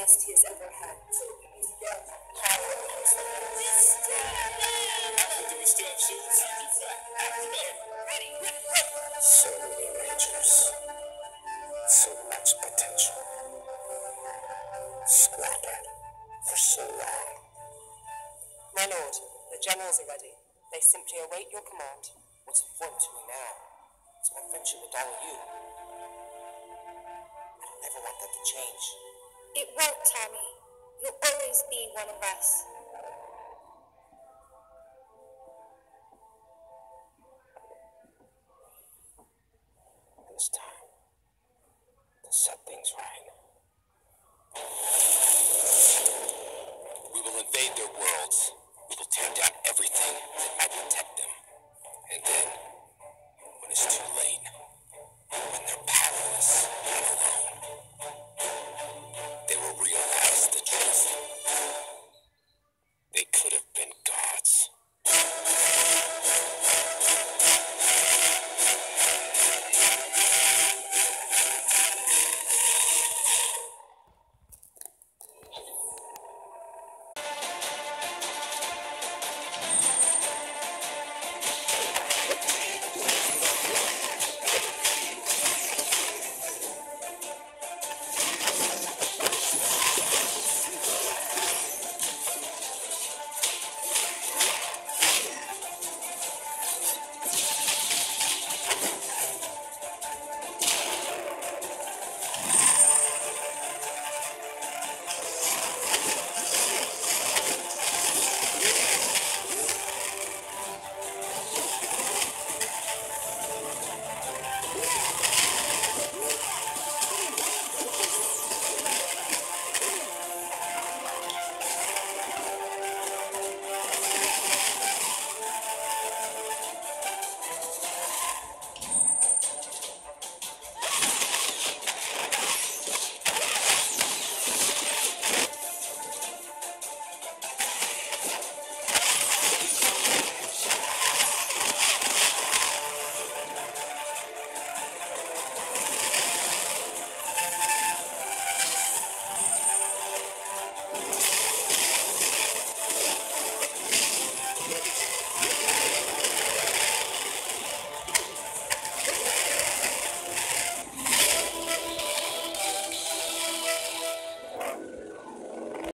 best he has ever had. Do we still have shoes? Ready. So many Rangers. So much potential. Squandered for so long. My lord, the generals are ready. They simply await your command. What's important to me now is my friendship with all of you. I don't ever want that to change. It won't, Tommy. You'll always be one of us. And it's time to set things right. We will invade their worlds. We will tear down everything that might protect them. And then, when it's too late, when their power